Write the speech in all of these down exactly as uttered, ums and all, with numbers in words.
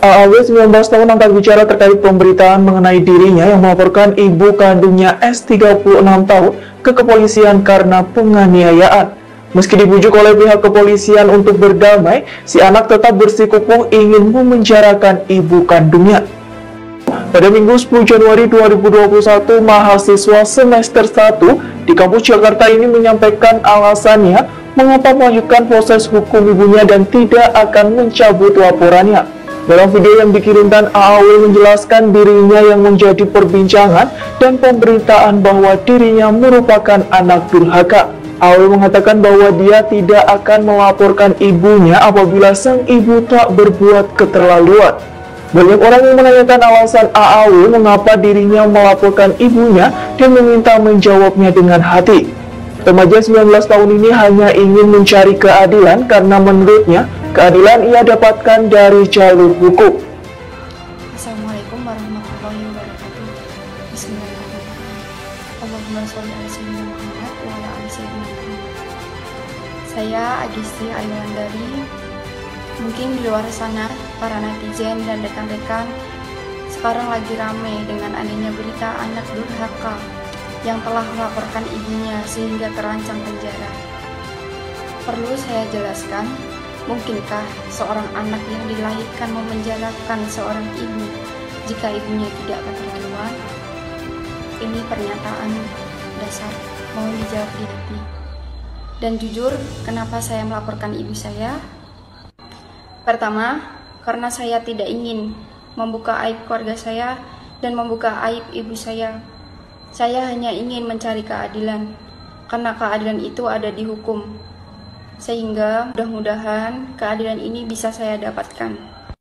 A A W sembilan belas tahun angkat bicara terkait pemberitaan mengenai dirinya yang melaporkan ibu kandungnya S tiga puluh enam tahun ke kepolisian karena penganiayaan. Meski dibujuk oleh pihak kepolisian untuk berdamai, si anak tetap bersikukuh ingin memenjarakan ibu kandungnya. Pada Minggu sepuluh Januari dua ribu dua puluh satu, mahasiswa semester satu di kampus Jakarta ini menyampaikan alasannya mengapa melanjutkan proses hukum ibunya dan tidak akan mencabut laporannya. Dalam video yang dikirimkan, A A W menjelaskan dirinya yang menjadi perbincangan dan pemberitaan bahwa dirinya merupakan anak durhaka. A A W mengatakan bahwa dia tidak akan melaporkan ibunya apabila sang ibu tak berbuat keterlaluan. Banyak orang yang menanyakan alasan A A W mengapa dirinya melaporkan ibunya dan meminta menjawabnya dengan hati. Remaja sembilan belas tahun ini hanya ingin mencari keadilan karena menurutnya keadilan ia dapatkan dari jalur hukum. Assalamualaikum warahmatullahi wabarakatuh. Bismillahirrahmanirrahim. Allahumma sholli ala sayyidina Muhammad wa ala ali sayyidina Muhammad. Saya Agisti Ayulandari. Mungkin di luar sana para netizen dan rekan-rekan sekarang lagi rame dengan adanya berita anak durhaka yang telah melaporkan ibunya sehingga terancam penjara. Perlu saya jelaskan, mungkinkah seorang anak yang dilahirkan memenjarakan seorang ibu jika ibunya tidak keterlaluan? Ini pernyataan dasar, mohon dijawab di hati. Dan jujur, kenapa saya melaporkan ibu saya? Pertama, karena saya tidak ingin membuka aib keluarga saya dan membuka aib ibu saya. Saya hanya ingin mencari keadilan, karena keadilan itu ada di hukum. Sehingga mudah-mudahan keadilan ini bisa saya dapatkan.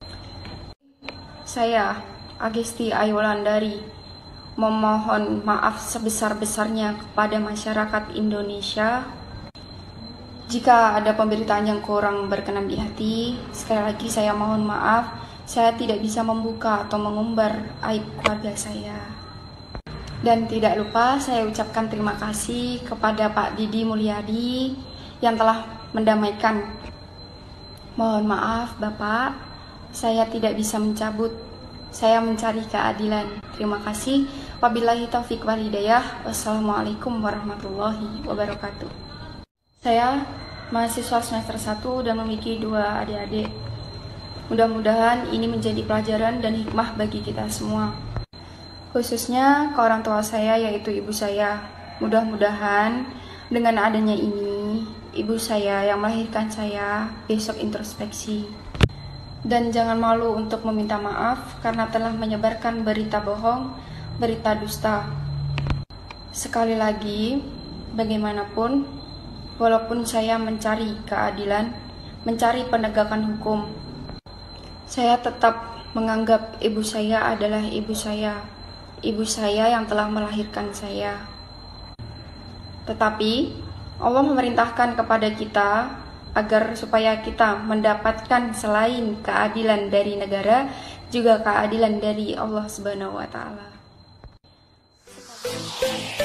Saya, Agisti Ayulandari, memohon maaf sebesar-besarnya kepada masyarakat Indonesia. Jika ada pemberitaan yang kurang berkenan di hati, sekali lagi saya mohon maaf, saya tidak bisa membuka atau mengumbar aib keluarga saya. Dan tidak lupa saya ucapkan terima kasih kepada Pak Didi Mulyadi yang telah mendamaikan. Mohon maaf Bapak, saya tidak bisa mencabut, saya mencari keadilan. Terima kasih. Wabillahi taufiq wal hidayah. Wassalamualaikum warahmatullahi wabarakatuh. Saya mahasiswa semester satu dan memiliki dua adik-adik. Mudah-mudahan ini menjadi pelajaran dan hikmah bagi kita semua, khususnya ke orang tua saya yaitu ibu saya. Mudah-mudahan dengan adanya ini, ibu saya yang melahirkan saya besok introspeksi. Dan jangan malu untuk meminta maaf karena telah menyebarkan berita bohong, berita dusta. Sekali lagi, bagaimanapun, walaupun saya mencari keadilan, mencari penegakan hukum, saya tetap menganggap ibu saya adalah ibu saya, ibu saya yang telah melahirkan saya. Tetapi Allah memerintahkan kepada kita agar supaya kita mendapatkan selain keadilan dari negara, juga keadilan dari Allah Subhanahu wa Ta'ala.